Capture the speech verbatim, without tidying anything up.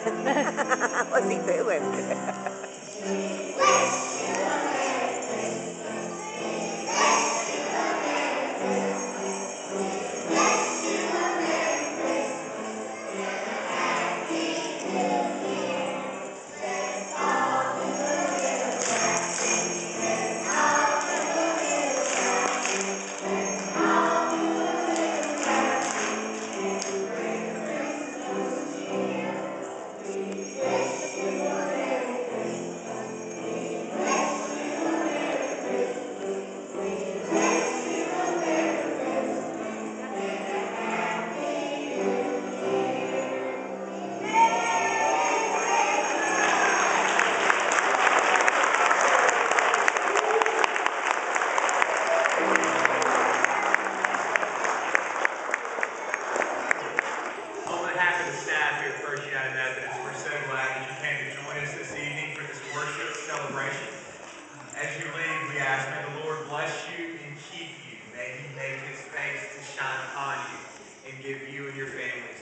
What's he doing? On behalf of the staff here at First United Methodist, we're so glad that you came to join us this evening for this worship celebration. As you leave, we ask, may the Lord bless you and keep you. May He make His face to shine upon you and give you and your family